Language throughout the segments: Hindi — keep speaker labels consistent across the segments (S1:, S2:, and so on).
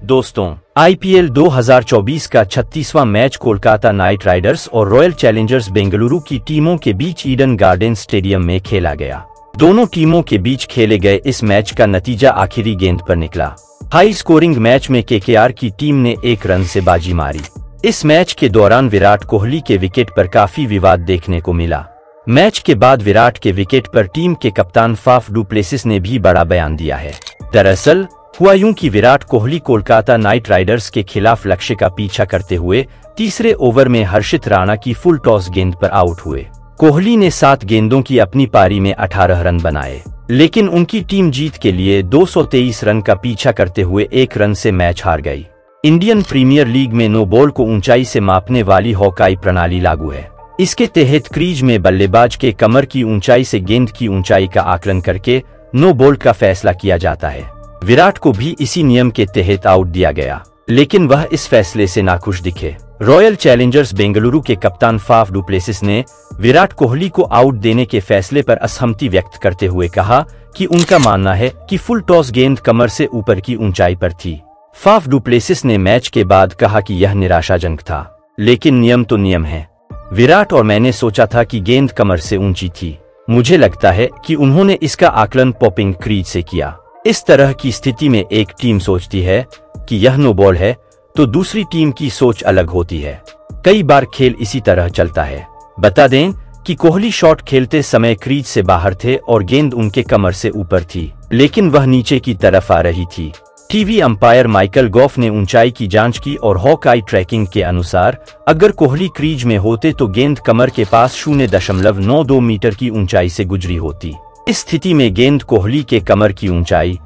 S1: दोस्तों, आईपीएल 2024 का 36वां मैच कोलकाता नाइट राइडर्स और रॉयल चैलेंजर्स बेंगलुरु की टीमों के बीच ईडन गार्डन्स स्टेडियम में खेला गया। दोनों टीमों के बीच खेले गए इस मैच का नतीजा आखिरी गेंद पर निकला। हाई स्कोरिंग मैच में केकेआर की टीम ने 1 रन से बाजी मारी। इस मैच के दौरान विराट कोहली के विकेट पर काफी विवाद देखने को मिला। मैच के बाद विराट के विकेट पर टीम के कप्तान फाफ डू प्लेसिस ने भी बड़ा बयान दिया है। दरअसल हुआ यूं कि विराट कोहली कोलकाता नाइट राइडर्स के खिलाफ लक्ष्य का पीछा करते हुए तीसरे ओवर में हर्षित राणा की फुल टॉस गेंद पर आउट हुए। कोहली ने 7 गेंदों की अपनी पारी में 18 रन बनाए, लेकिन उनकी टीम जीत के लिए 223 रन का पीछा करते हुए 1 रन से मैच हार गई। इंडियन प्रीमियर लीग में नो बॉल को ऊंचाई से मापने वाली हॉकाई प्रणाली लागू है। इसके तहत क्रीज में बल्लेबाज के कमर की ऊंचाई से गेंद की ऊंचाई का आकलन करके नो बॉल का फैसला किया जाता है। विराट को भी इसी नियम के तहत आउट दिया गया, लेकिन वह इस फैसले से नाखुश दिखे। रॉयल चैलेंजर्स बेंगलुरु के कप्तान फाफ डू प्लेसिस ने विराट कोहली को आउट देने के फैसले पर असहमति व्यक्त करते हुए कहा कि उनका मानना है कि फुल टॉस गेंद कमर से ऊपर की ऊंचाई पर थी। फाफ डू प्लेसिस ने मैच के बाद कहा कि यह निराशाजनक था, लेकिन नियम तो नियम है। विराट और मैंने सोचा था कि गेंद कमर से ऊंची थी। मुझे लगता है कि उन्होंने इसका आकलन पॉपिंग क्रीज से किया। इस तरह की स्थिति में एक टीम सोचती है कि यह नो बॉल है, तो दूसरी टीम की सोच अलग होती है। कई बार खेल इसी तरह चलता है। बता दें कि कोहली शॉट खेलते समय क्रीज से बाहर थे और गेंद उनके कमर से ऊपर थी, लेकिन वह नीचे की तरफ आ रही थी। टीवी अंपायर माइकल गॉफ ने ऊंचाई की जांच की और हॉक-आई ट्रैकिंग के अनुसार अगर कोहली क्रीज में होते तो गेंद कमर के पास 0.92 मीटर की ऊंचाई से गुजरी होती। इस स्थिति में गेंद कोहली के कमर की ऊंचाई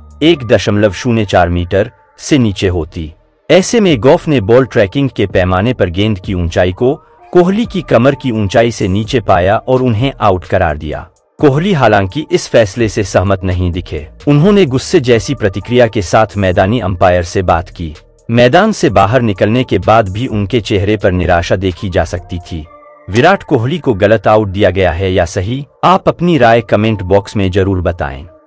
S1: 1.04 मीटर से नीचे होती। ऐसे में गॉफ ने बॉल ट्रैकिंग के पैमाने पर गेंद की ऊंचाई को कोहली की कमर की ऊंचाई से नीचे पाया और उन्हें आउट करार दिया। कोहली हालांकि इस फैसले से सहमत नहीं दिखे। उन्होंने गुस्से जैसी प्रतिक्रिया के साथ मैदानी अंपायर से बात की। मैदान से बाहर निकलने के बाद भी उनके चेहरे पर निराशा देखी जा सकती थी। विराट कोहली को गलत आउट दिया गया है या सही? आप अपनी राय कमेंट बॉक्स में जरूर बताएं।